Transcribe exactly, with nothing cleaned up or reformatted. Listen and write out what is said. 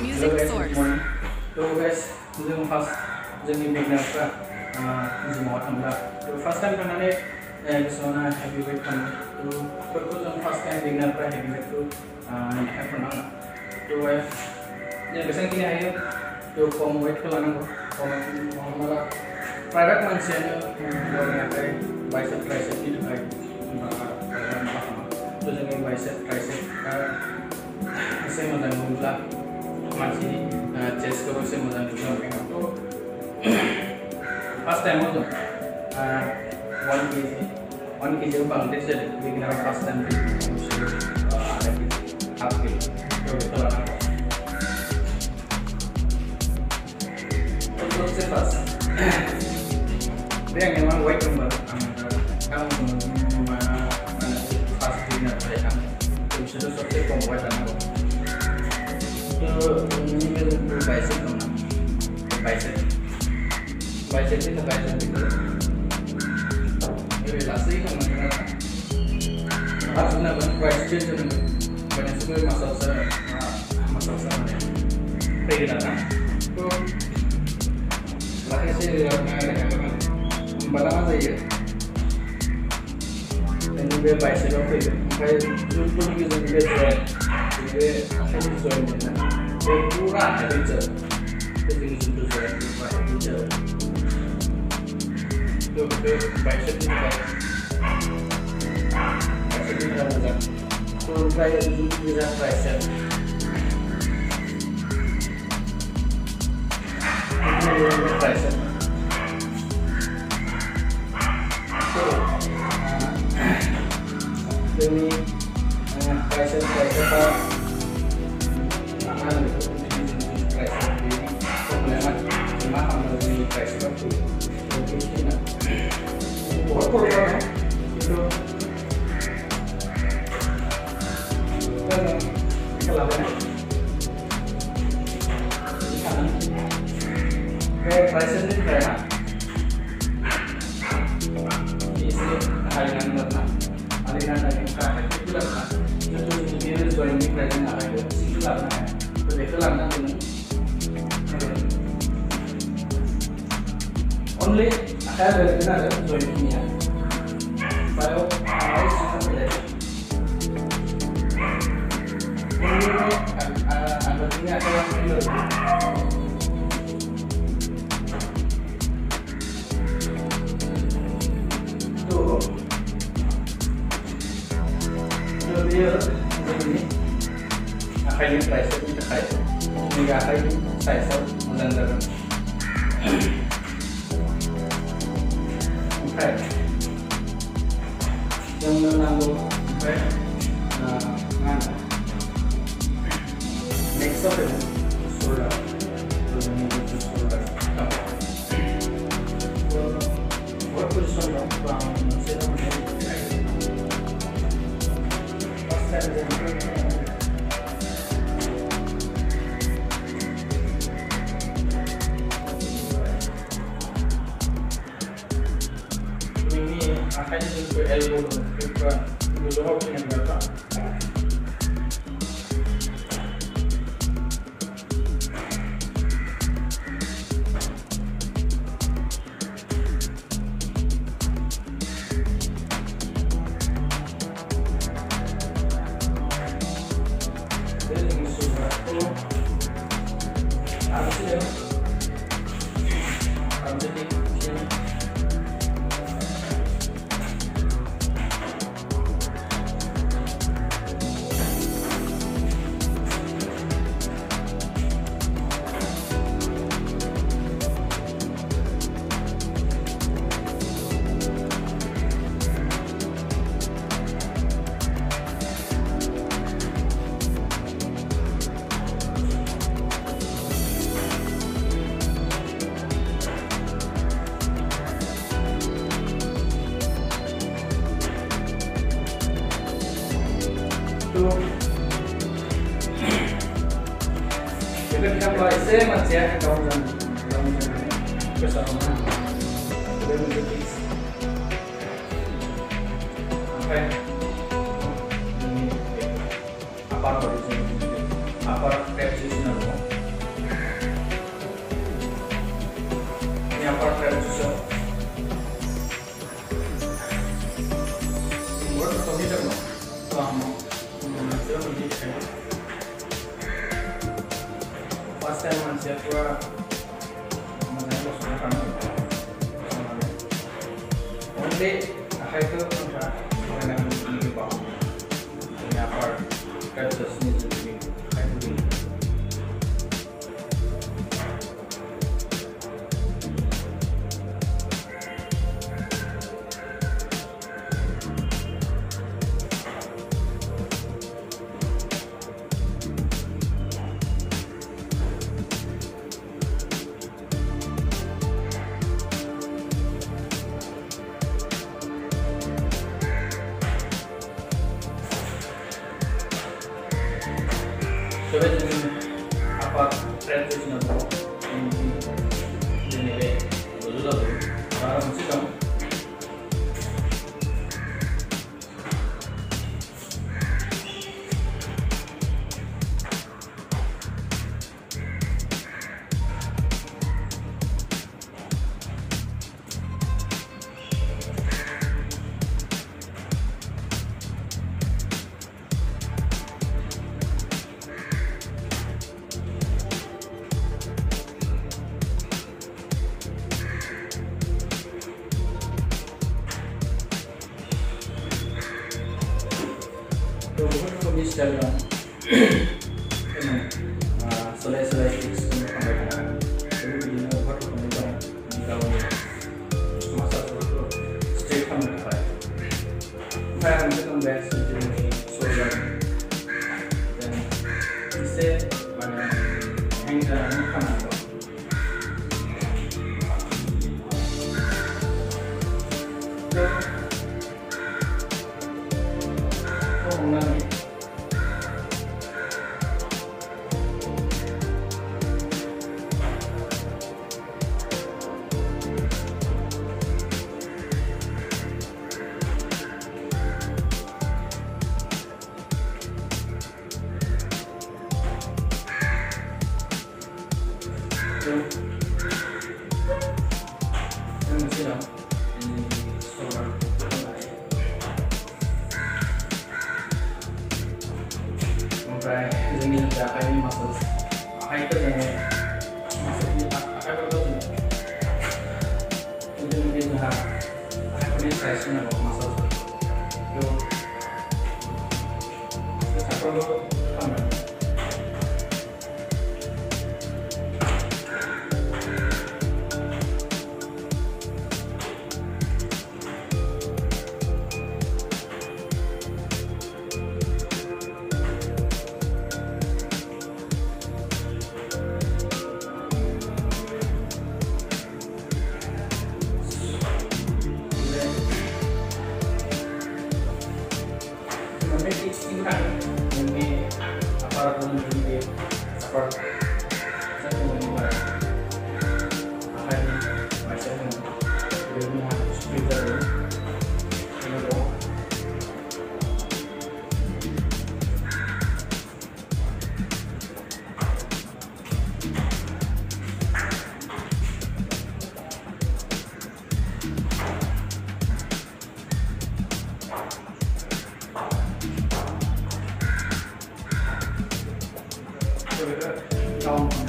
Music Hello guys, good source. morning. So guys, जों first जोंनि बिगनारफ्रा जिमाव थांब्ला फार्स्ट टाइम थांनानै गोसोआवनो हेभि वेट खालामो बेफोरखौ जों फार्स्ट टाइम बिगनारफ्रा हेभि वेटखौ खालामनाङा थ' जों बेसेबांखिनि हायो थ' खम वेटखौ लानांगौ हमना ला प्राइभेट मानसियानो गावनि आखाइ बाइसेप ट्राइसेपनि थाखाय खालामो थ' जोंनि बाइसेप ट्राइसेपआ एसे मोजां मोनब्ला मानसिनि चेस्टखौ एसे मोजां नुगोन थ' फार्स्ट टाइमाव जों वन केजि वन केजियाव बांद्राय जादों बिगिनाराव फार्स्ट टाइम आधा केजि हाफ केजि थ' बेखौ लानांगौ सबसे फार्स्ट बे आंनि मा वेट दंमोन आं फार्स्ट बिगिनार जायो आं बिसोरो सबसे खम वेट लानांगौ थ' बाइसेप दं बाइसेप बाइसेपनि थाखाय जों बेखौ नैबे लासै खालामनांगोन आरोना फार्स्ट होनांगोन ट्राइसेप होनांगोन होमबानियासो बे मासाल्सआ मासाल्सआ माने फैगोन आरोना थ' लासै होमबाना मा जायो जोंनि बे बाइसेपआव फैगोन ओमफ्राय जोंनि जोंनि बे जइन्ट बे आखाइनि जइन्ट बे पुरा हेभि जायो जोंनि जिथु जइन्ट बे हेभि जायो थ' बे बाइसेपनि थाखाय बाइसेपनि थाखाय मोजां थ' ओमफ्राय मोजां ट्राइसेप ट्राइसेप जोंनि ट्राइसेप ट्राइसेपआ मा होनो बेखौ ट्राइसेप बेनि प्रब्लेमा मा खालामो जोंनि ट्राइसेपआ फैयो बेखिनिया बहुत प्रब्लेम है खिन्थु खालामनाय बे ट्राइसेपनिफ्राय ना एसे हायनांगोन आरोना आलिनानै आखाइखौ लाबोना जिथु जोंनि बे जइन्टनिफ्राय जों आखाइखौ सिंखौ लाबोनो हाया थ' बेखौ लाबोनांगौ नों only आखाइया बेरगोन आरो जइन्टनिया बायाव आखाइ सिङाव फैलाय only आगोलनि आखाइया फैलाय बेयो जोंनि आखाइनि ट्राइसेपनि थाखाय जोंनि आखाइनि साइजआव मोजां जागोन ओमफ्राय जोंनो नांगौ ओमफ्राय मा होनो नेक्स्टआव फैगोन शोल्डार जोंनि जिथु शोल्डार बहुत पजिसन दं आं मोनसे मोनसे ini akhirnya itu elbow juga dulu hoki yang berapa ketika mulai masih ya kamu dan kamu bersama sudah menjadi apa ya ini apa apa di sini apa repetition हम मोनसेयाव मोनसे थायो फार्स्ट टाइम मानसिया पुरा मोजाङै गसंना थानांगौ गसंनानै अनलि आखाइखौ नोंथाङा लगायनानै गिबाव जोंनि आपार ट्राइसेप्सनि जोंनि आखाइखौ गियो Coba apa tradisional ini ini dulu lalu para musik kamu Instagram selai-selai tips untuk kebaikan jadi begini buat kebaikan di dalam masa itu straight from the fire fire untuk kembali sejauh solar dan bisa mana hingga muka apa so oh mengenai yang masih dalam ini solar sampai ini sudah akan masuk akan itu yang masuk di akan betul itu mungkin sudah akan punya sesinya kalau masuk itu kita perlu kamera tingkat ini aparat ini aparat saya mengenai akan macam ilmu speaker ini dong kaum